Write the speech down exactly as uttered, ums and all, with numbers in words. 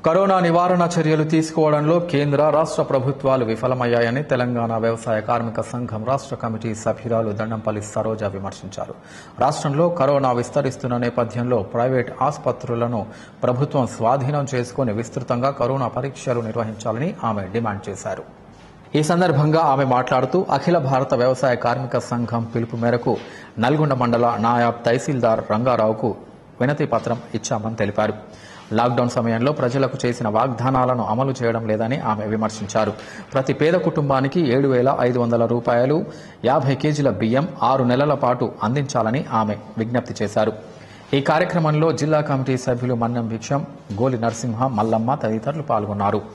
Corona నివారణ చర్యలు తీసుకోవడంలో కేంద్ర రాష్ట్ర ప్రభుత్వాలు విఫలమయ్యాయని తెలంగాణ వ్యవసాయ కార్మిక సంఘం రాష్ట్ర కమిటీ సభ్యురాలు దండంపల్లి సరోజ విమర్శించారు. రాష్ట్రంలో కరోనా విస్తరిస్తున్న నేపథ్యంలో ప్రైవేట్ ఆసుపత్రులను ప్రభుత్వం స్వాధీనం చేసుకుని విస్తృతంగా కరోనా పరీక్షలు నిర్వహించాలని ఆమె డిమాండ్ చేశారు. ఈ సందర్భంగా ఆమె మాట్లాడుతూ అఖిల భారత వ్యవసాయ కార్మిక సంఘం పిలుపు మేరకు నల్గొండ మండల నాయబ్ తహసీల్దార్ రంగారావుకు వినతి పత్రం ఇచ్చామని తెలిపారు. లాక్డౌన్ సమయంలో ప్రజలకు చేసిన వాగ్దానాలను అమలు చేయడం లేదని ఆమె విమర్శించారు. ప్రతి పేద కుటుంబానికి ఏడు వేల ఐదు వందల రూపాయలు యాభై కేజీల బియ్యం ఆరు నెలల పాటు అందించాలని ఆమె విజ్ఞప్తి చేశారు. ఈ కార్యక్రమంలో జిల్లా కమిటీ సభ్యులు మన్నం భిక్షం, గోలి నరసింహ, మల్లమ్మ తదితరులు పాల్గొన్నారు.